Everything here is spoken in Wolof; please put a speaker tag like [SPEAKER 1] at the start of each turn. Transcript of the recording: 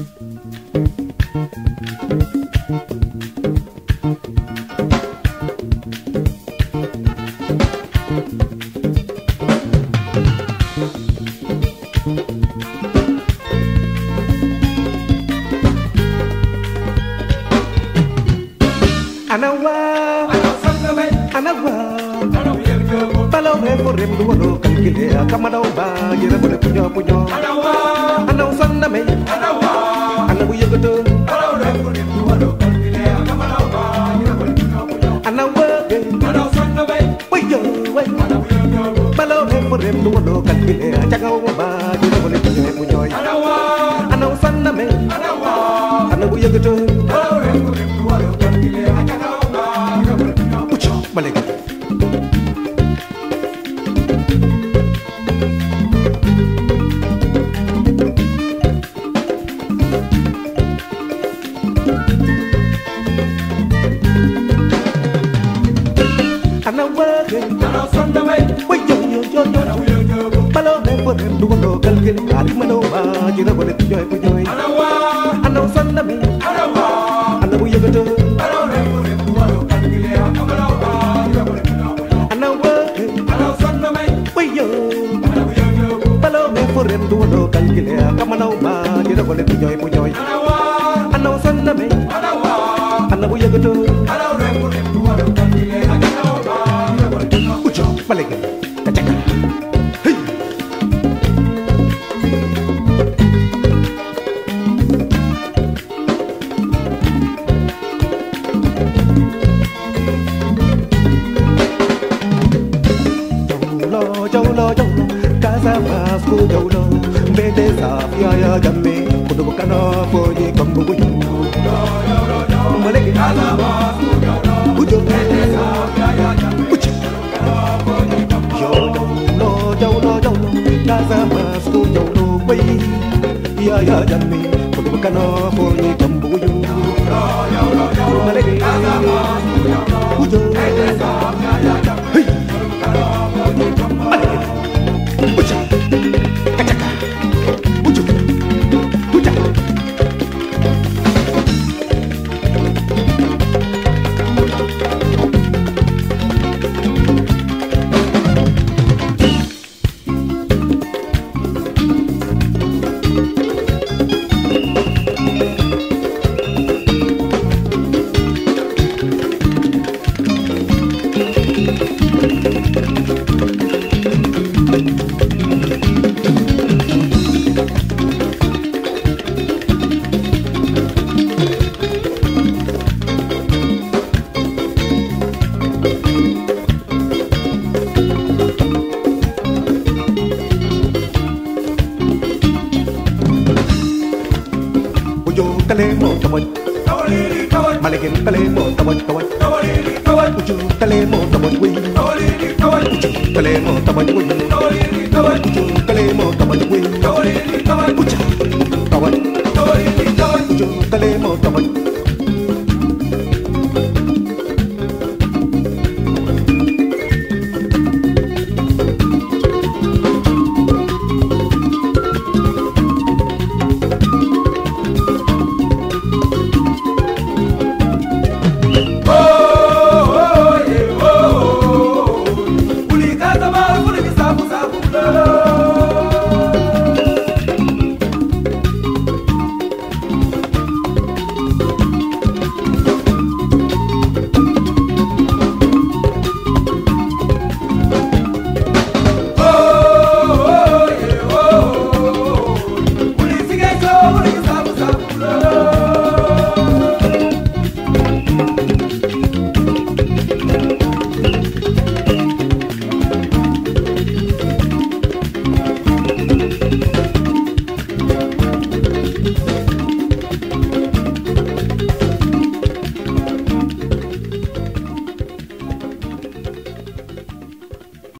[SPEAKER 1] Anawa, anawa, palo me correm do ano calquile a camarão ba ira bole punho punho. Anawa, anaw sanna me, anawa, anabu yegodo. Palo me correm do ano calquile a camarão ba ira bole punho punho. Anawa, anaw sanna me, wai yo wai, anabu yegodo. Palo me correm do ano calquile a cagao ba ira bole punho punho. Anawa, anaw sanna me, anawa, anabu yegodo. Palo me correm do ano calquile a cagao ba ira bole punho punho. Balik.
[SPEAKER 2] Uli kata ma uli sabu sabu